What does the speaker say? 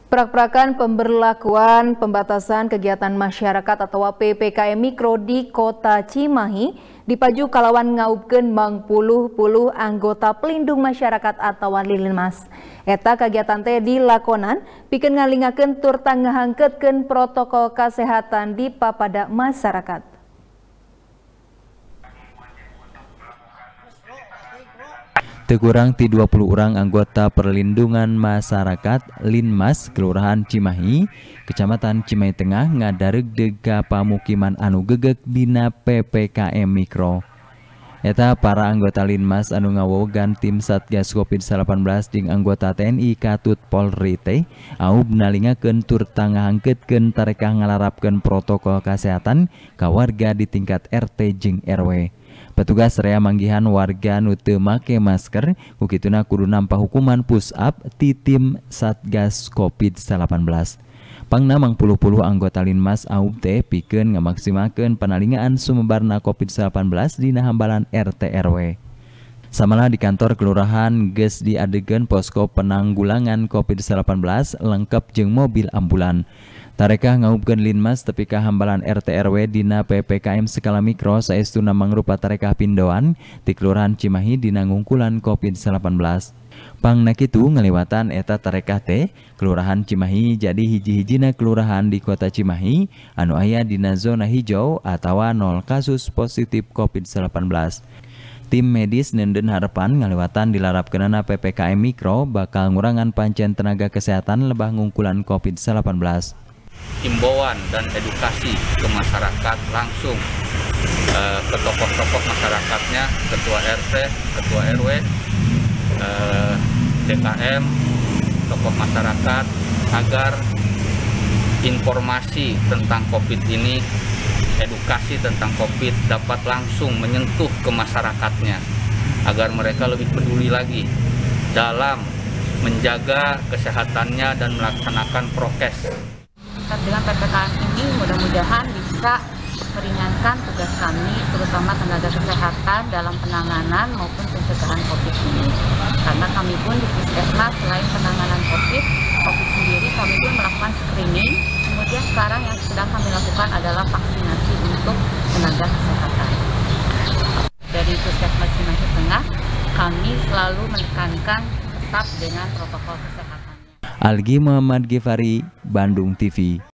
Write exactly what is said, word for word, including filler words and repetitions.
Prak-prakan pemberlakuan pembatasan kegiatan masyarakat atau P P K M Mikro di Kota Cimahi dipaju kalawan ngaupkeun mangpuluh puluh anggota pelindung masyarakat atau Linmas. Eta kegiatan teh dilakonan pikeun ngalingakeun tur ngahangkeutkeun protokol kesehatan di papada masyarakat. Teu kurang ti dua puluh orang anggota perlindungan masyarakat Linmas Kelurahan Cimahi, Kecamatan Cimahi Tengah ngadareg dega pamukiman anu gegeg dina P P K M Mikro. Eta para anggota Linmas anu ngawogan tim Satgas COVID delapan belas jeung anggota T N I Katut Polri teh aub nalingakeun tur ngahangkeutkeun tarekah ngalarapkeun protokol kesehatan ka warga di tingkat R T jeung R W. Petugas rea manggihan warga nu teu make masker, kukituna kudu nampa hukuman push up ti tim Satgas COVID delapan belas. Pangna mangpuluh puluh anggota Linmas aub teh pikeun ngamaksimalkeun panalingaan sumebarna COVID delapan belas dina hambalan R T R W. Samala di kantor kelurahan geus diadegeun posko penanggulangan COVID delapan belas lengkap jeung mobil ambulan. Tarekah ngaupkeun Linmas tepi ka hambalan R T R W dina P P K M skala mikro saestuna mangrupa tarekah pindoan ti Kelurahan Cimahi dina ngungkulan COVID delapan belas. Pangna kitu ngaliwatan eta tarekah teh Kelurahan Cimahi jadi hiji-hijina kelurahan di Kota Cimahi anu aya dina zona hijau atawa nol kasus positif COVID delapan belas. Tim medis neundeun harapan ngaliwatan dilarapkeunana P P K M Mikro bakal ngurangan pancen tenaga kesehatan lebah ngungkulan COVID delapan belas. Himbauan dan edukasi ke masyarakat langsung eh, ke tokoh-tokoh masyarakatnya, ketua R T, ketua R W, eh, D K M, tokoh masyarakat agar informasi tentang COVID ini, edukasi tentang COVID dapat langsung menyentuh ke masyarakatnya agar mereka lebih peduli lagi dalam menjaga kesehatannya dan melaksanakan prokes. Dengan P P K M ini mudah-mudahan bisa meringankan tugas kami, terutama tenaga kesehatan dalam penanganan maupun pencegahan COVID ini. Karena kami pun di Puskesmas selain penanganan COVID, COVID sendiri kami pun melakukan screening. Kemudian sekarang yang sedang kami lakukan adalah vaksinasi untuk tenaga kesehatan. Dari Puskesmas Cimahi Tengah, kami selalu menekankan tetap dengan protokol kesehatan. Algi Muhammad Gifari, Bandung T V.